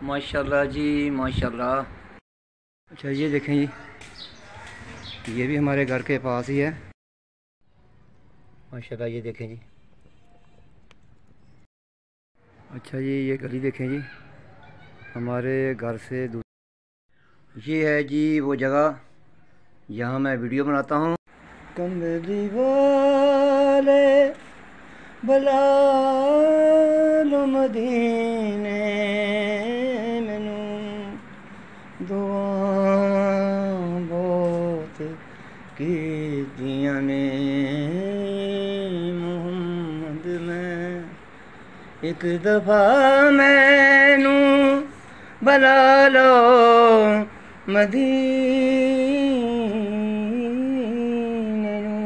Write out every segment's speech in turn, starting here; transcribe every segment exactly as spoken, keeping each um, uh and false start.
माशाल्लाह जी माशाल्लाह। अच्छा ये देखें जी, ये भी हमारे घर के पास ही है माशाल्लाह। ये देखें जी। अच्छा जी ये गली देखें जी, हमारे घर से दूर। ये है जी वो जगह जहाँ मैं वीडियो बनाता हूँ। कमली वाले बला लो मदीने मैनू दुआ बहुत कीतियां ने मुहम्मद में एक दफा मैनू बला लो मदीने नू।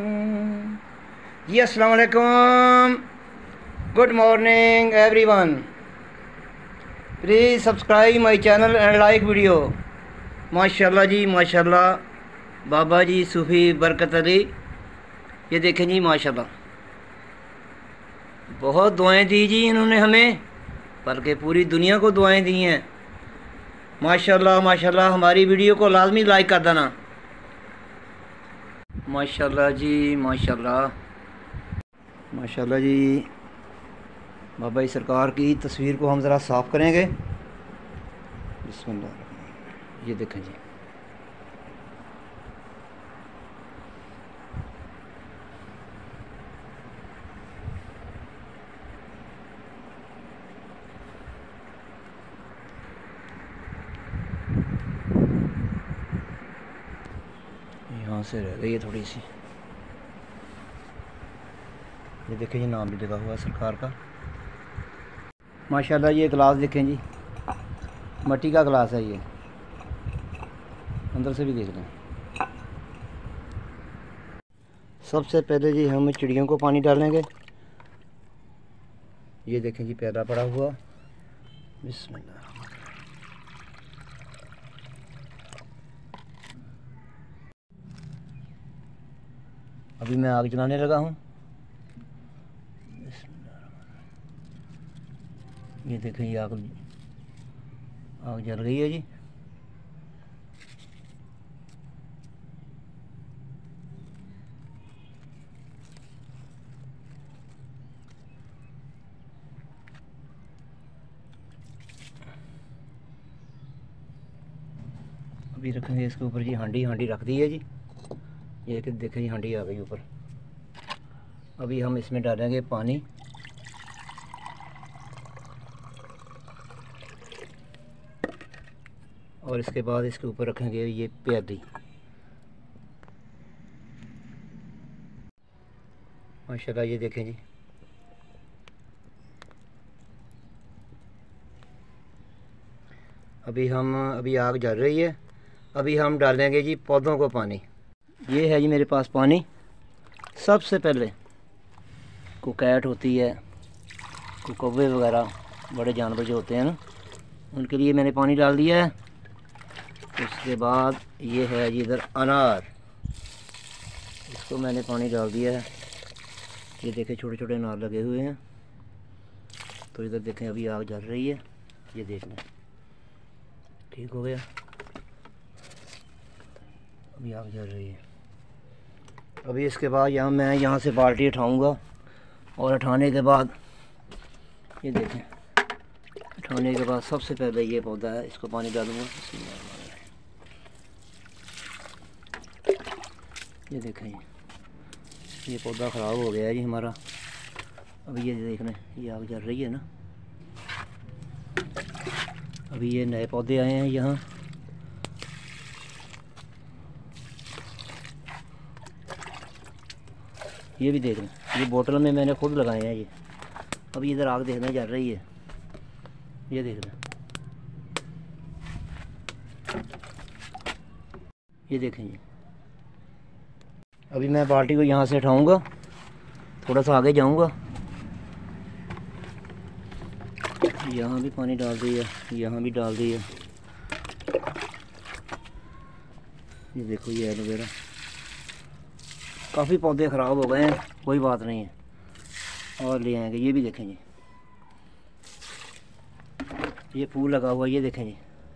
जी अस्सलाम वालेकुम, good morning everyone. Please subscribe my channel and like video. माशाल्लाह जी माशाल्लाह, बाबा जी सूफ़ी बरकत अली। ये देखें जी माशाल्लाह, बहुत दुआएं दी जी इन्होंने हमें, बल्कि पूरी दुनिया को दुआएं दी हैं। माशाल्लाह माशाल्लाह, हमारी वीडियो को लाजमी लाइक कर देना। माशाल्लाह जी माशाल्लाह माशाल्लाह जी। बाबा जी सरकार की तस्वीर को हम ज़रा साफ़ करेंगे। बिस्मिल्लाह। ये देखें जी, यहाँ से रह गई है थोड़ी सी। ये देखें जी, नाम भी लिखा हुआ है सरकार का। माशाल्लाह ये गिलास देखें जी, मिट्टी का गिलास है ये, अंदर से भी देख लें। सबसे पहले जी हम चिड़ियों को पानी डालेंगे। ये देखें जी प्याला पड़ा हुआ। बिस्मिल्लाह। अभी मैं आग जलाने लगा हूँ। ये देखें ये आग आग जल गई है जी। अभी रखेंगे इसके ऊपर जी हांडी। हांडी रख दी है जी। ये कि देखें जी हांडी आ गई ऊपर। अभी हम इसमें डालेंगे पानी। और इसके बाद इसके ऊपर रखेंगे ये प्याली। माशाल्लाह ये देखें जी, अभी हम अभी आग जल रही है। अभी हम डालेंगे जी पौधों को पानी। ये है जी मेरे पास पानी। सबसे पहले कोकैट होती है, कौवे वगैरह बड़े जानवर जो होते हैं ना, उनके लिए मैंने पानी डाल दिया है। उसके बाद ये है जी इधर अनार, इसको मैंने पानी डाल दिया है। ये देखें छोटे छोटे अनार लगे हुए हैं। तो इधर देखें अभी आग जल रही है। ये देख लें, ठीक हो गया। अभी आग जल रही है। अभी इसके बाद यहाँ मैं यहाँ से बाल्टी उठाऊँगा और उठाने के बाद ये देखें, उठाने के बाद सबसे पहले ये पौधा है, इसको पानी डालूँगा। ये देखें ये पौधा ख़राब हो गया है जी हमारा। अभी ये देख लें, ये आग जल रही है ना। अभी ये नए पौधे आए हैं यहाँ। ये भी देख लें, ये बोतल में मैंने खुद लगाए हैं ये। अभी इधर आग देखने जल रही है। ये देख लें, ये देखें ये। अभी मैं बाल्टी को यहाँ से उठाऊँगा, थोड़ा सा आगे जाऊँगा। यहाँ भी पानी डाल दिया, यहाँ भी डाल दिया। ये देखो ये एलोवेरा, काफ़ी पौधे ख़राब हो गए हैं, कोई बात नहीं है और ले आएंगे। ये भी देखें जी, ये फूल लगा हुआ, ये देखें जी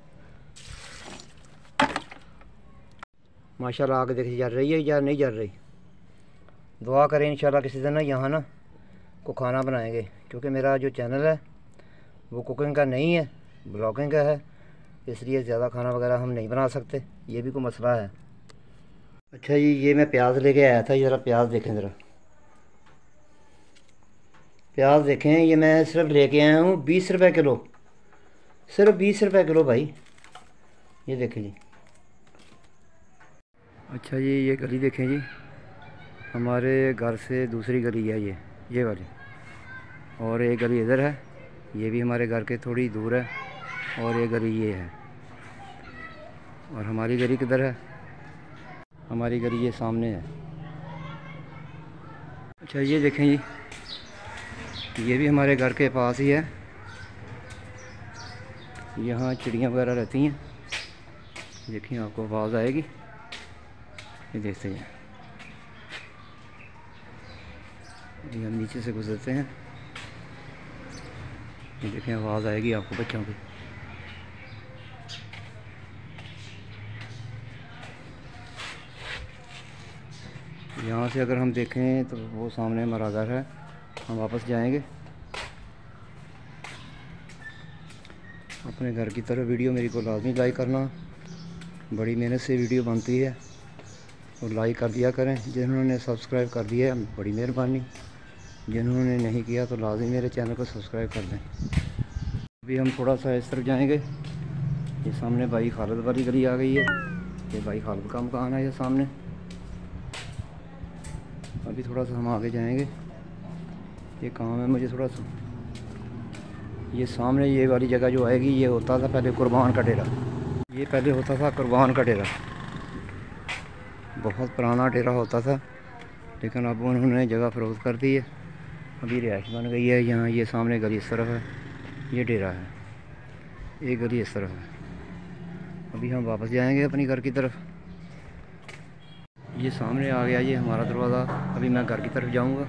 माशाल्लाह। आगे देखिए जल रही है या नहीं जल रही। दुआ करें इंशाल्लाह किसी दिन ना यहाँ ना को खाना बनाएंगे, क्योंकि मेरा जो चैनल है वो कुकिंग का नहीं है, ब्लॉगिंग का है, इसलिए ज़्यादा खाना वगैरह हम नहीं बना सकते, ये भी कोई मसला है। अच्छा जी, ये मैं प्याज लेके आया था, ज़रा प्याज देखें ज़रा, प्याज देखें। ये मैं सिर्फ लेके आया हूँ बीस रुपए किलो, सिर्फ बीस रुपए किलो भाई, ये देखें जी। अच्छा जी, ये गली देखें जी, हमारे घर से दूसरी गली है ये ये वाली, और एक गली इधर है, ये भी हमारे घर के थोड़ी दूर है, और ये गली ये है। और हमारी गली किधर है? हमारी गली ये सामने है। अच्छा ये देखें जी, ये भी हमारे घर के पास ही है। यहाँ चिड़ियाँ वगैरह रहती हैं, देखिए आपको आवाज़ आएगी, ये देखते हैं। ये हम नीचे से गुजरते हैं, ये देखें आवाज़ आएगी आपको बच्चों की। यहाँ से अगर हम देखें तो वो सामने हमारा घर है, हम वापस जाएंगे अपने घर की तरफ। वीडियो मेरी को लाजमी लाइक करना, बड़ी मेहनत से वीडियो बनती है, और लाइक कर दिया करें। जिन्होंने सब्सक्राइब कर दिया है बड़ी मेहरबानी, जिन्होंने नहीं किया तो लाजमी मेरे चैनल को सब्सक्राइब कर दें। अभी हम थोड़ा सा इस तरफ जाएंगे, ये सामने भाई खालिद वाली गली आ गई है, ये भाई खालिद का मकान है ये सामने। अभी थोड़ा सा हम आगे जाएंगे, ये काम है मुझे थोड़ा सा। ये सामने ये वाली जगह जो आएगी, ये होता था पहले कुर्बान का डेरा, ये पहले होता था कुर्बान का डेरा, बहुत पुराना डेरा होता था, लेकिन अब उन्होंने जगह फ़रोख्त कर दी है, अभी रिहाइश बन गई है यहाँ। ये सामने गली इस तरफ है, ये डेरा है, एक गली इस तरफ है। अभी हम वापस जाएंगे अपनी घर की तरफ। ये सामने आ गया ये हमारा दरवाज़ा, अभी मैं घर की तरफ जाऊंगा।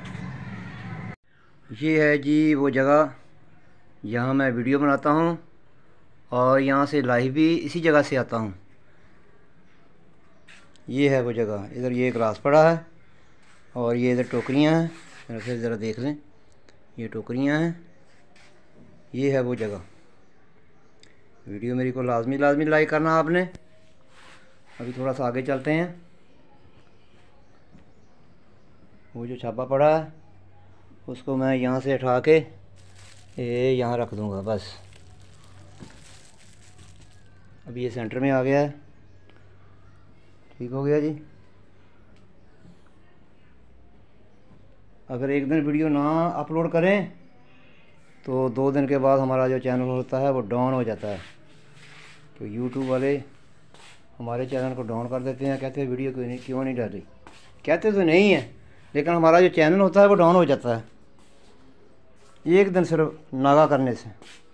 ये है जी वो जगह, यहाँ मैं वीडियो बनाता हूँ, और यहाँ से लाइव भी इसी जगह से आता हूँ। ये है वो जगह, इधर ये ग्लास पड़ा है, और ये इधर टोकरियाँ हैं, मेरा फिर ज़रा देख लें, ये टोकरियाँ हैं, ये है वो जगह। वीडियो मेरी को लाजमी लाजमी लाइक करना आपने। अभी थोड़ा सा आगे चलते हैं, वो जो छापा पड़ा है उसको मैं यहाँ से उठा के ये यहाँ रख दूँगा बस। अभी ये सेंटर में आ गया है, ठीक हो गया जी। अगर एक दिन वीडियो ना अपलोड करें तो दो दिन के बाद हमारा जो चैनल होता है वो डाउन हो जाता है, तो यूट्यूब वाले हमारे चैनल को डाउन कर देते हैं, कहते हैं वीडियो क्यों नहीं क्यों नहीं डाली, कहते तो नहीं है, लेकिन हमारा जो चैनल होता है वो डाउन हो जाता है एक दिन सिर्फ नागा करने से।